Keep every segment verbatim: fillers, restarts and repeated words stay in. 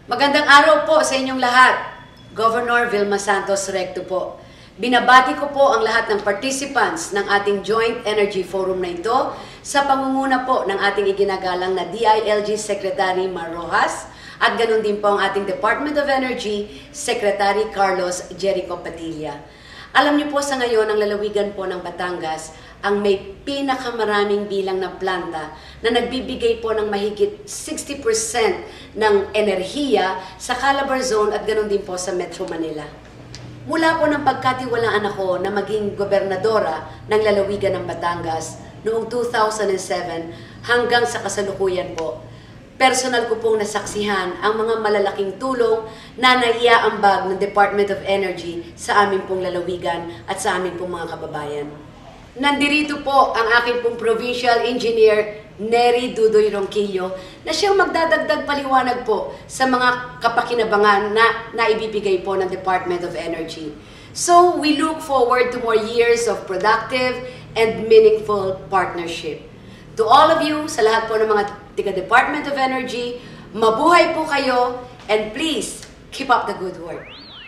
Magandang araw po sa inyong lahat. Governor Vilma Santos Recto po. Binabati ko po ang lahat ng participants ng ating Joint Energy Forum na ito sa pangunguna po ng ating iginagalang na D I L G Secretary Mar Rojas at ganun din po ang ating Department of Energy Secretary Carlos Jericho Padilla. Alam niyo po sa ngayon ang lalawigan po ng Batangas ang may pinakamaraming bilang na planta na nagbibigay po ng mahigit sixty percent ng enerhiya sa Calabar Zone at ganun din po sa Metro Manila. Mula po ng pagkatiwalaan ako na maging gobernadora ng lalawigan ng Batangas noong two thousand seven hanggang sa kasalukuyan po, personal ko pong nasaksihan ang mga malalaking tulong na naiaambag ng Department of Energy sa aming pong lalawigan at sa aming pong mga kababayan. Nandirito po ang aking pong Provincial Engineer Nery Dudoy Ronquillo na siyang magdadagdag paliwanag po sa mga kapakinabangan na naibibigay po ng Department of Energy. So, we look forward to more years of productive and meaningful partnership. To all of you, sa lahat po ng mga tiga-Department of Energy, mabuhay po kayo and please keep up the good work.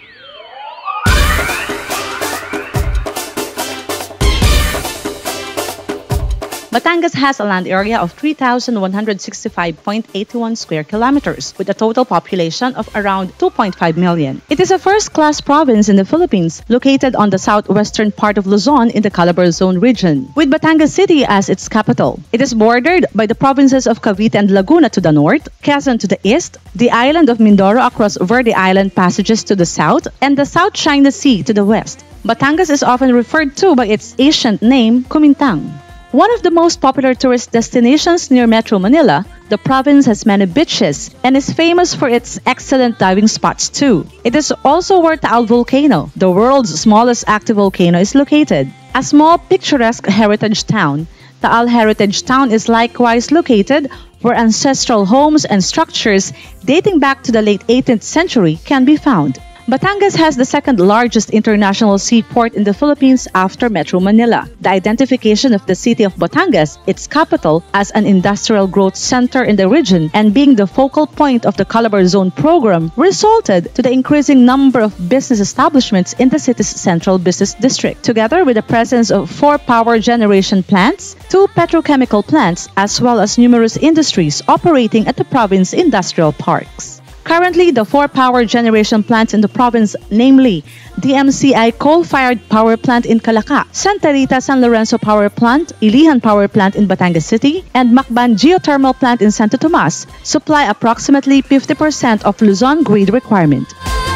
Batangas has a land area of three thousand one hundred sixty-five point eight one square kilometers with a total population of around two point five million. It is a first-class province in the Philippines located on the southwestern part of Luzon in the Calabar Zone region, with Batangas City as its capital. It is bordered by the provinces of Cavite and Laguna to the north, Quezon to the east, the island of Mindoro across Verde Island passages to the south, and the South China Sea to the west. Batangas is often referred to by its ancient name, Kumintang. One of the most popular tourist destinations near Metro Manila, the province has many beaches and is famous for its excellent diving spots too. It is also where Taal Volcano, the world's smallest active volcano, is located. A small picturesque heritage town, Taal Heritage Town is likewise located where ancestral homes and structures dating back to the late eighteenth century can be found. Batangas has the second largest international seaport in the Philippines after Metro Manila. The identification of the city of Batangas, its capital, as an industrial growth center in the region and being the focal point of the Calabar Zone program resulted to the increasing number of business establishments in the city's central business district, together with the presence of four power generation plants, two petrochemical plants, as well as numerous industries operating at the province industrial parks. Currently, the four power generation plants in the province, namely D M C I Coal-Fired Power Plant in Calaca, Santa Rita San Lorenzo Power Plant, Ilihan Power Plant in Batangas City, and Macban Geothermal Plant in Santo Tomas, supply approximately fifty percent of Luzon grid requirement.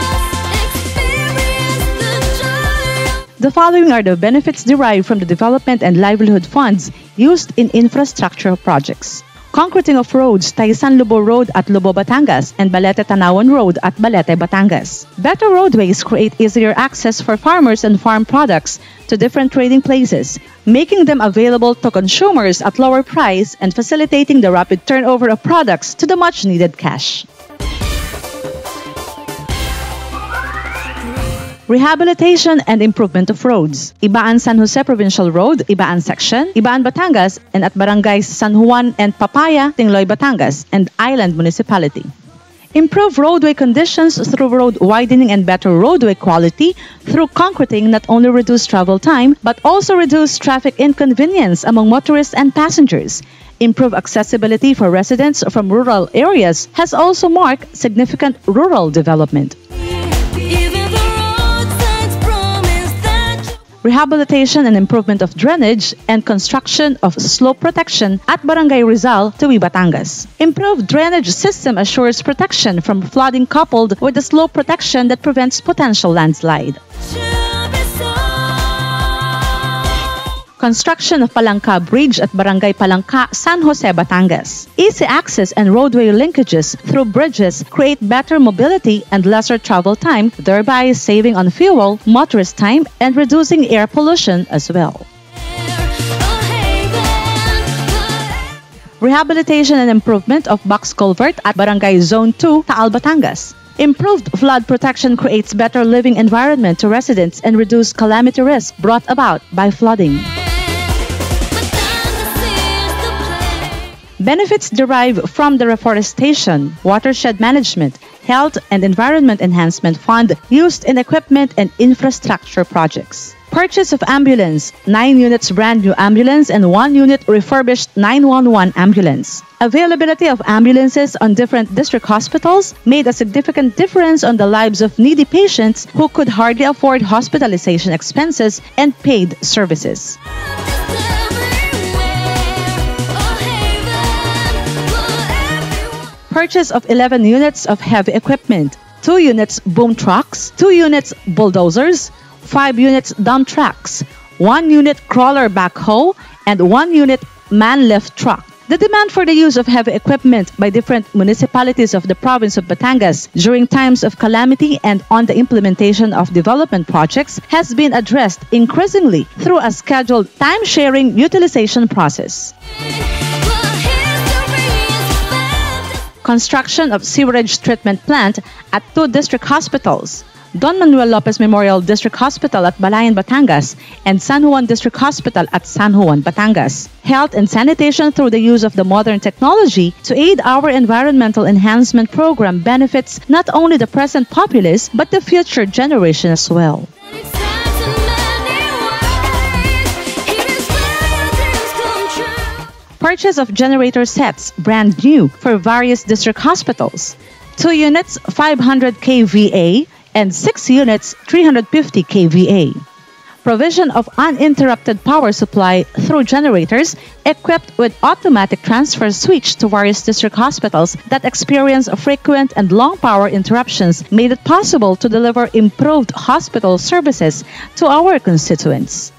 The following are the benefits derived from the development and livelihood funds used in infrastructure projects. Concreting of roads, Taysan Lobo Road at Lobo, Batangas, and Balete Tanawan Road at Balete, Batangas. Better roadways create easier access for farmers and farm products to different trading places, making them available to consumers at lower price and facilitating the rapid turnover of products to the much-needed cash. Rehabilitation and improvement of roads. Ibaan San Jose Provincial Road, Ibaan Section, Ibaan Batangas, and at Barangays San Juan and Papaya, Tingloy, Batangas, and Island Municipality. Improve roadway conditions through road widening and better roadway quality through concreting not only reduce travel time, but also reduce traffic inconvenience among motorists and passengers. Improve accessibility for residents from rural areas has also marked significant rural development. Rehabilitation and improvement of drainage and construction of slope protection at Barangay Rizal, Tuwi, Batangas. Improved drainage system assures protection from flooding coupled with the slope protection that prevents potential landslide. Construction of Palangka Bridge at Barangay Palangka, San Jose, Batangas. Easy access and roadway linkages through bridges create better mobility and lesser travel time, thereby saving on fuel, motorist time, and reducing air pollution as well. Rehabilitation and improvement of box culvert at Barangay Zone two, Taal, Batangas. Improved flood protection creates better living environment to residents and reduce calamity risk brought about by flooding. Benefits derive from the reforestation, watershed management, Health and Environment Enhancement Fund used in equipment and infrastructure projects. Purchase of ambulance, nine units brand new ambulance and one unit refurbished nine one one ambulance. Availability of ambulances on different district hospitals made a significant difference on the lives of needy patients who could hardly afford hospitalization expenses and paid services. Purchase of eleven units of heavy equipment, two units boom trucks, two units bulldozers, five units dump trucks, one unit crawler backhoe, and one unit man lift truck. The demand for the use of heavy equipment by different municipalities of the province of Batangas during times of calamity and on the implementation of development projects has been addressed increasingly through a scheduled time-sharing utilization process. Construction of sewerage treatment plant at two district hospitals, Don Manuel Lopez Memorial District Hospital at Balayan, Batangas, and San Juan District Hospital at San Juan, Batangas. Health and sanitation through the use of the modern technology to aid our environmental enhancement program benefits not only the present populace but the future generation as well. Purchase of generator sets, brand new, for various district hospitals. Two units, five hundred K V A, and six units, three hundred fifty K V A. Provision of uninterrupted power supply through generators equipped with automatic transfer switch to various district hospitals that experience frequent and long power interruptions made it possible to deliver improved hospital services to our constituents.